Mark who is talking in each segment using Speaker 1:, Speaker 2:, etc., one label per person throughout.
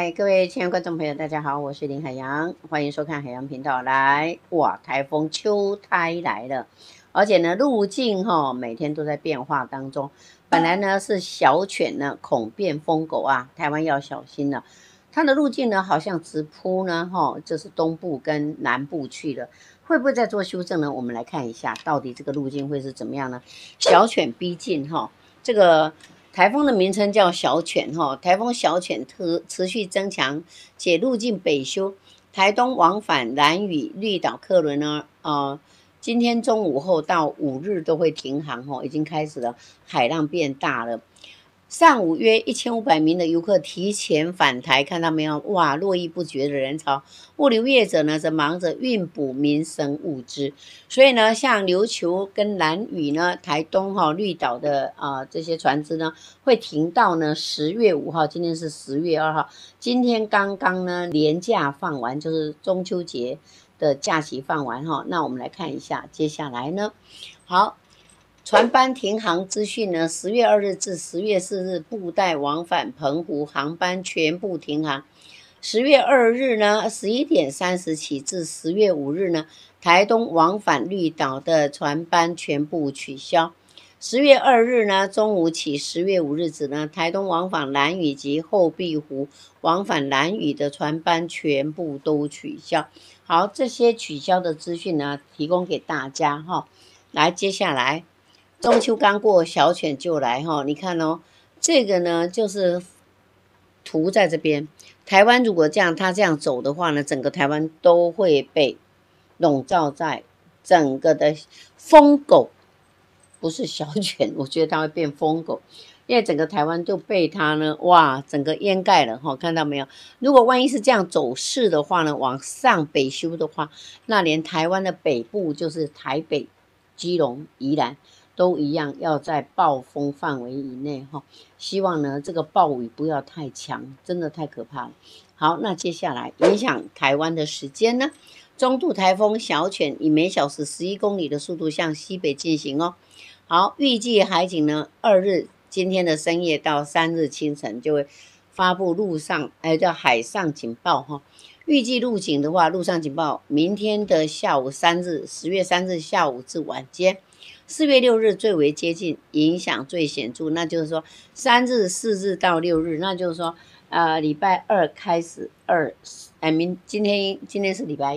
Speaker 1: 嗨，各位亲爱的观众朋友，大家好，我是林海洋，欢迎收看海洋频道。来，哇，台风秋胎来了，而且呢，路径每天都在变化当中。本来呢是小犬呢，恐变疯狗啊，台湾要小心了。它的路径呢，好像直扑呢，就是东部跟南部去了，会不会再做修正呢？我们来看一下，到底这个路径会是怎么样呢？小犬逼近这个。台风的名称叫小犬台风小犬持续增强，且路径北修，台东往返兰屿、绿岛客轮呢，今天中午后到5日都会停航已经开始了，海浪变大了。上午约1500名的游客提前返台，看到没有？哇，络绎不绝的人潮。物流业者呢，则忙着运补民生物资。所以呢，像琉球跟兰屿呢，台东绿岛的这些船只呢，会停到呢10月5号，今天是10月2号，今天刚刚呢连假放完，就是中秋节的假期放完那我们来看一下接下来呢，好。船班停航资讯呢？10月2日至10月4日，布袋往返澎湖航班全部停航。10月2日呢，11点30起至10月5日呢，台东往返绿岛的船班全部取消。10月2日呢，中午起10月5日止呢，台东往返兰屿及后壁湖往返兰屿的船班全部都取消。好，这些取消的资讯呢，提供给大家来，接下来。中秋刚过，小犬就来你看这个呢就是图在这边。台湾如果它这样走的话呢，整个台湾都会被笼罩在整个的疯狗，不是小犬，我觉得它会变疯狗，因为整个台湾就被它呢，哇，整个掩盖了看到没有？如果万一是这样走势的话呢，往上北修的话，那连台湾的北部就是台北、基隆、宜兰。都一样要在暴风范围以内希望呢这个暴雨不要太强，真的太可怕了。好，那接下来影响台湾的时间呢？中度台风小犬以每小时11公里的速度向西北进行好，预计海警呢2日今天的深夜到3日清晨就会发布叫海上警报预计陆警的话，陆上警报明天的下午3日，10月3日下午至晚间。4月6日最为接近，影响最显著，那就是说3日、4日到6日，那就是说礼拜2开始今天是礼拜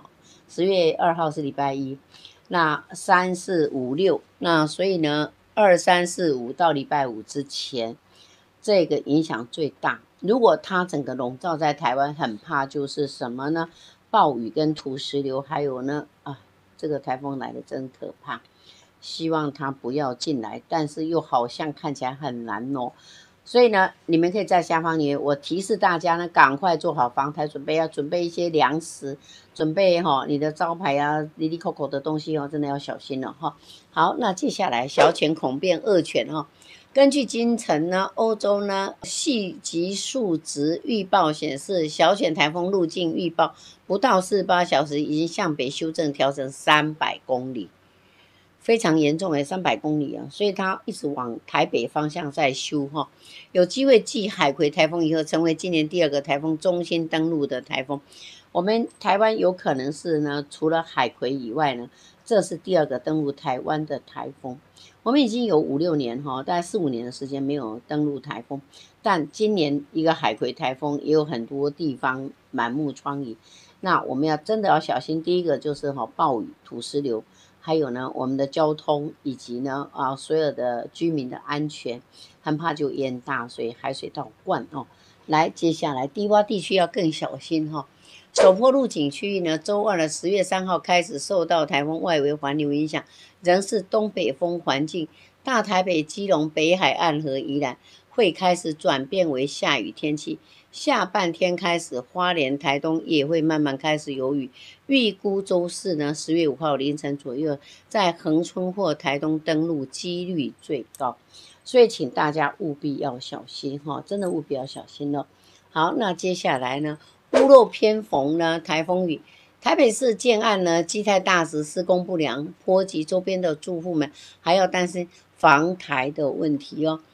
Speaker 1: 110月2号是礼拜1，那3、4、5、6，那所以呢2、3、4、5到礼拜5之前，这个影响最大。如果它整个笼罩在台湾，很怕就是什么呢？暴雨跟土石流，还有呢这个台风来的真可怕。希望它不要进来，但是又好像看起来很难所以呢，你们可以在下方留言，我提示大家呢，赶快做好防台准备，要准备一些粮食，准备你的招牌啊，哩哩扣扣的东西真的要小心了好，那接下来小犬恐变恶犬根据今晨呢，欧洲呢细级数值预报显示，小犬台风路径预报不到48小时已经向北修正调整300公里。非常严重300公里所以它一直往台北方向在修有机会继海葵台风以后，成为今年第2个台风中心登陆的台风。我们台湾有可能是呢，除了海葵以外呢，这是第2个登陆台湾的台风。我们已经有5、6年大概4、5年的时间没有登陆台风，但今年一个海葵台风也有很多地方满目疮痍。那我们真的要小心，第一个就是暴雨、土石流。还有呢，我们的交通以及呢所有的居民的安全，很怕就淹大水、海水倒灌来，接下来低洼地区要更小心首波入境区域呢，周2的10月3号开始受到台风外围环流影响，仍是东北风环境，大台北、基隆、北海岸和宜兰会开始转变为下雨天气。下半天开始，花莲、台东也会慢慢开始有雨。预估周4呢，10月5号凌晨左右，在恒春或台东登陆几率最高，所以请大家务必要小心真的务必要小心了。好，那接下来呢，屋漏偏逢呢，台风雨。台北市建案呢，基泰大石施工不良，波及周边的住户们，还要担心防台的问题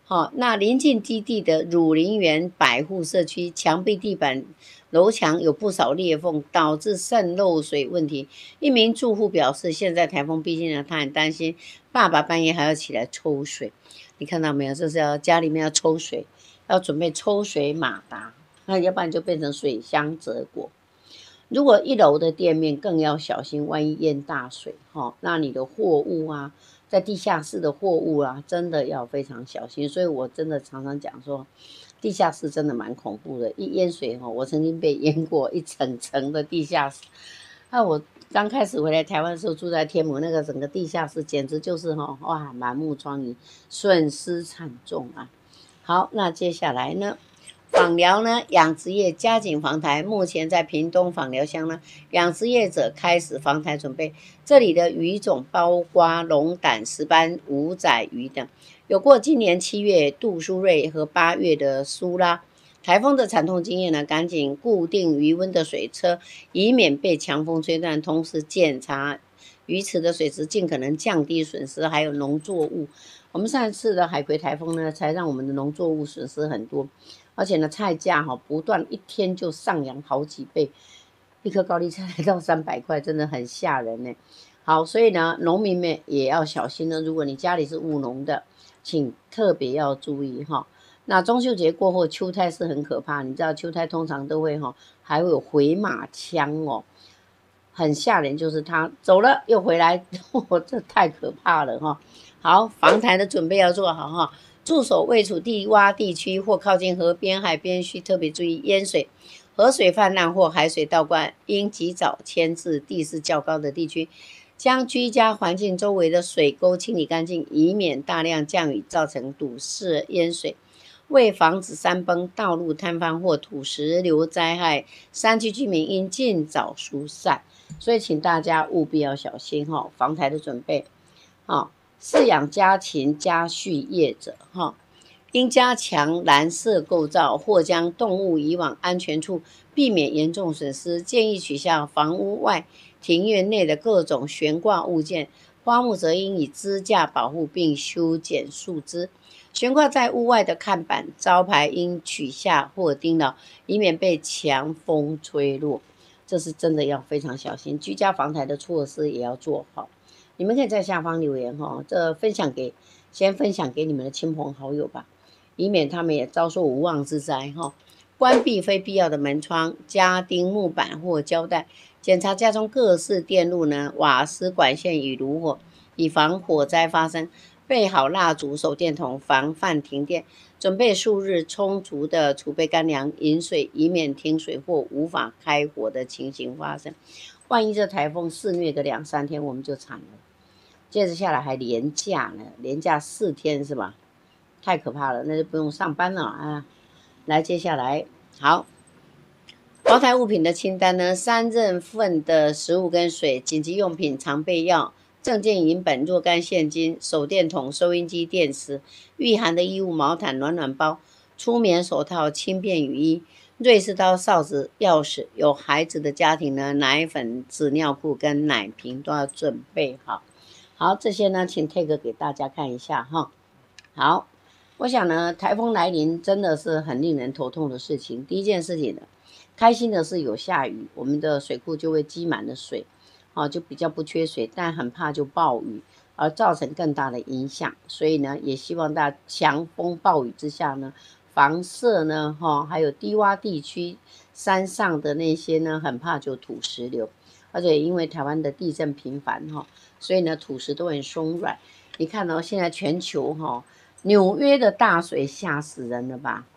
Speaker 1: 好，那临近基地的乳林园百户社区墙壁、地板、楼墙有不少裂缝，导致渗漏水问题。一名住户表示，现在台风逼近了，他很担心爸爸半夜还要起来抽水。你看到没有？这是家里面要抽水，要准备抽水马达，那要不然就变成水箱折果。如果1楼的店面更要小心，万一淹大水那你的货物啊，在地下室的货物啊，真的要非常小心。所以我真的常常讲说，地下室真的蛮恐怖的，一淹水我曾经被淹过一层层的地下室。我刚开始回来台湾的时候，住在天母，那个整个地下室简直就是哇，满目疮痍，损失惨重啊。好，那接下来呢？访寮呢，养殖业加紧防台。目前在屏东访寮乡呢，养殖业者开始防台准备。这里的鱼种包括龙胆、石斑、五仔鱼等。有过今年7月杜苏芮和8月的苏拉台风的惨痛经验呢，赶紧固定鱼塭的水车，以免被强风吹断。同时检查鱼池的水质，尽可能降低损失。还有农作物，我们上一次的海葵台风呢，才让我们的农作物损失很多。而且呢，菜价不断一天就上扬好几倍，一颗高丽菜来到300块，真的很吓人呢。好，所以呢，农民们也要小心呢。如果你家里是务农的，请特别要注意那中秋节过后，秋胎是很可怕，你知道秋胎通常都会还会有回马枪很吓人，就是他走了又回来，这太可怕了好，防台的准备要做好驻守位处低洼地区或靠近河边、海边，需特别注意淹水、河水泛滥或海水倒灌，应及早迁至地势较高的地区，将居家环境周围的水沟清理干净，以免大量降雨造成堵塞淹水。为防止山崩、道路坍方或土石流灾害，山区居民应尽早疏散。所以请大家务必要小心防台的准备饲养家禽家畜业者应加强栏舍构造，或将动物移往安全处，避免严重损失。建议取下房屋外、庭院内的各种悬挂物件，花木则应以支架保护并修剪树枝。悬挂在屋外的看板、招牌应取下或钉牢，以免被强风吹落。这是真的要非常小心，居家防台的措施也要做好。你们可以在下方留言这先分享给你们的亲朋好友吧，以免他们也遭受无妄之灾关闭非必要的门窗，加钉木板或胶带，检查家中各式电路瓦斯管线与炉火，以防火灾发生。备好蜡烛、手电筒，防范停电。准备数日充足的储备干粮、饮水，以免停水或无法开火的情形发生。万一这台风肆虐个2、3天，我们就惨了。接着下来还连假呢，连假4天是吧？太可怕了，那就不用上班了来，接下来好，防台物品的清单呢：3人份的食物跟水、紧急用品、常备药、证件、银本、若干现金、手电筒、收音机、电池、御寒的衣物、毛毯、暖包、粗棉手套、轻便雨衣、瑞士刀、哨子、钥匙。有孩子的家庭呢，奶粉、纸尿裤跟奶瓶都要准备好。好，这些呢，请 take 给大家看一下好，我想呢，台风来临真的是很令人头痛的事情。第一件事情呢，开心的是有下雨，我们的水库就会积满了水就比较不缺水，但很怕就暴雨而造成更大的影响。所以呢，也希望大家强风暴雨之下呢，房舍呢还有低洼地区、山上的那些呢，很怕就土石流。而且因为台湾的地震频繁所以呢土石都很松软。你看现在全球纽约的大水吓死人了吧？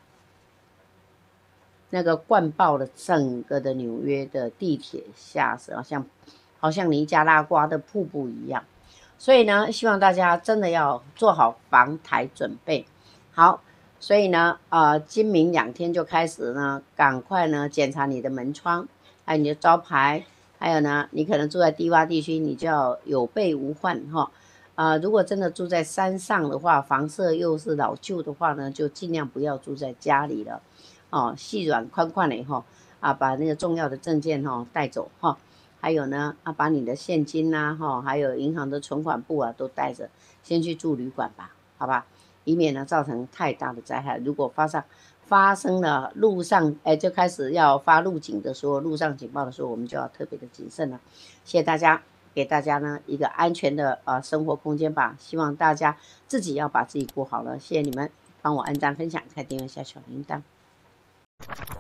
Speaker 1: 那个灌爆了整个的纽约的地铁，吓死，好像尼加拉瓜的瀑布一样。所以呢，希望大家真的要做好防台准备。好，所以呢，今明2天就开始呢，赶快呢检查你的门窗，还有你的招牌。还有呢，你可能住在低洼地区，你就要有备无患如果真的住在山上的话，房舍又是老旧的话呢，就尽量不要住在家里了细软宽宽的把那个重要的证件带走还有呢把你的现金还有银行的存款簿都带着，先去住旅馆吧，好吧？ 以免呢造成太大的灾害。如果发生了路上，就开始要发路警的时候，路上警报的时候，我们就要特别的谨慎了。谢谢大家，给大家呢一个安全的生活空间吧。希望大家自己要把自己过好了。谢谢你们，帮我按赞、分享、开订阅、下小铃铛。